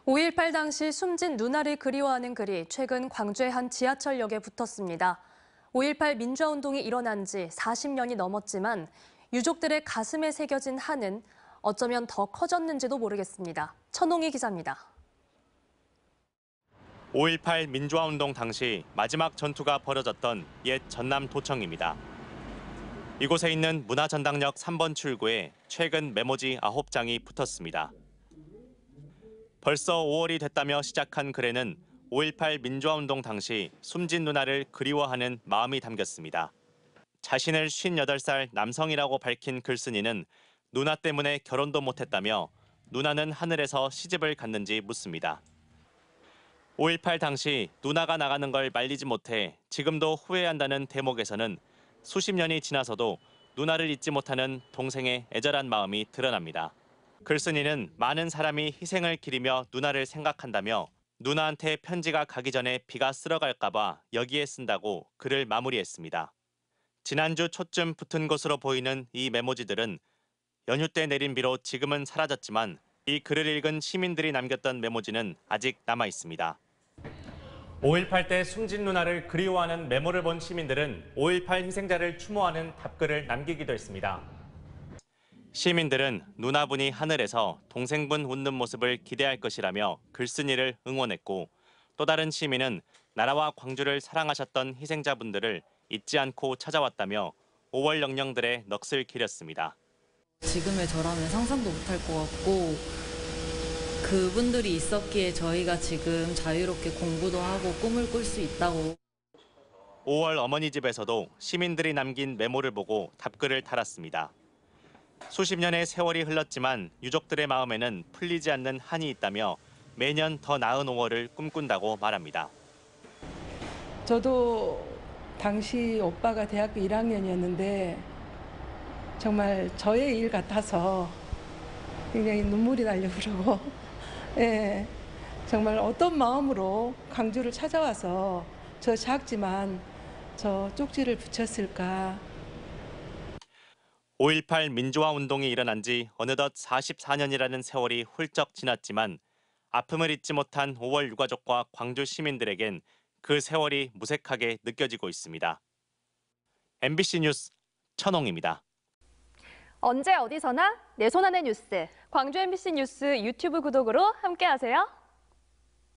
5.18 당시 숨진 누나를 그리워하는 글이 최근 광주의 한 지하철역에 붙었습니다. 5.18 민주화운동이 일어난 지 40년이 넘었지만 유족들의 가슴에 새겨진 한은 어쩌면 더 커졌는지도 모르겠습니다. 천홍희 기자입니다. 5.18 민주화운동 당시 마지막 전투가 벌어졌던 옛 전남도청입니다. 이곳에 있는 문화전당역 3번 출구에 최근 메모지 9장이 붙었습니다. 벌써 5월이 됐다며 시작한 글에는 5.18 민주화운동 당시 숨진 누나를 그리워하는 마음이 담겼습니다. 자신을 58살 남성이라고 밝힌 글쓴이는 누나 때문에 결혼도 못했다며 누나는 하늘에서 시집을 갔는지 묻습니다. 5.18 당시 누나가 나가는 걸 말리지 못해 지금도 후회한다는 대목에서는 수십 년이 지나서도 누나를 잊지 못하는 동생의 애절한 마음이 드러납니다. 글쓴이는 많은 사람이 희생을 기리며 누나를 생각한다며 누나한테 편지가 가기 전에 비가 쓸어갈까 봐 여기에 쓴다고 글을 마무리했습니다. 지난주 초쯤 붙은 것으로 보이는 이 메모지들은 연휴 때 내린 비로 지금은 사라졌지만 이 글을 읽은 시민들이 남겼던 메모지는 아직 남아 있습니다. 5.18 때 숨진 누나를 그리워하는 메모를 본 시민들은 5.18 희생자를 추모하는 답글을 남기기도 했습니다. 시민들은 누나분이 하늘에서 동생분 웃는 모습을 기대할 것이라며 글쓴이를 응원했고, 또 다른 시민은 나라와 광주를 사랑하셨던 희생자분들을 잊지 않고 찾아왔다며 5월 영령들의 넋을 기렸습니다. 지금의 저라면 상상도 못할 것 같고 그분들이 있었기에 저희가 지금 자유롭게 공부도 하고 꿈을 꿀 수 있다고. 5월 어머니 집에서도 시민들이 남긴 메모를 보고 답글을 달았습니다. 수십 년의 세월이 흘렀지만 유족들의 마음에는 풀리지 않는 한이 있다며 매년 더 나은 5월을 꿈꾼다고 말합니다. 저도 당시 오빠가 대학교 1학년이었는데 정말 저의 일 같아서 굉장히 눈물이 나려고 그러고 예, 정말 어떤 마음으로 광주를 찾아와서 저 작지만 저 쪽지를 붙였을까. 5.18 민주화 운동이 일어난 지 어느덧 44년이라는 세월이 훌쩍 지났지만 아픔을 잊지 못한 5월 유가족과 광주 시민들에겐 그 세월이 무색하게 느껴지고 있습니다. MBC 뉴스 천홍입니다. 언제 어디서나 내 손 안의 뉴스. 광주 MBC 뉴스 유튜브 구독으로 함께하세요.